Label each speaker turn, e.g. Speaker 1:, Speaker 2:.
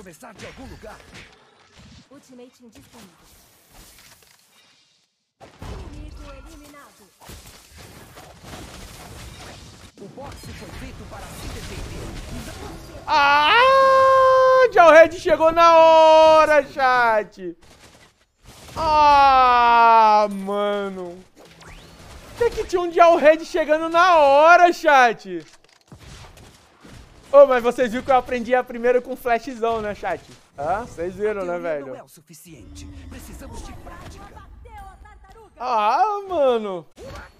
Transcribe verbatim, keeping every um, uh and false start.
Speaker 1: começar de algum lugar.
Speaker 2: Ultimate indisponível. Inimigo eliminado.
Speaker 1: O boxe foi feito para se defender.
Speaker 3: Ah! Jawhead chegou na hora, chat. Ah, mano. Tem que tinha um Jawhead chegando na hora, chat. Ô, oh, mas vocês viram que eu aprendi a primeira com flashzão, né, chat? Ah, vocês viram, né, velho?
Speaker 1: Não é o suficiente. Precisamos de prática.
Speaker 3: Ah, mano.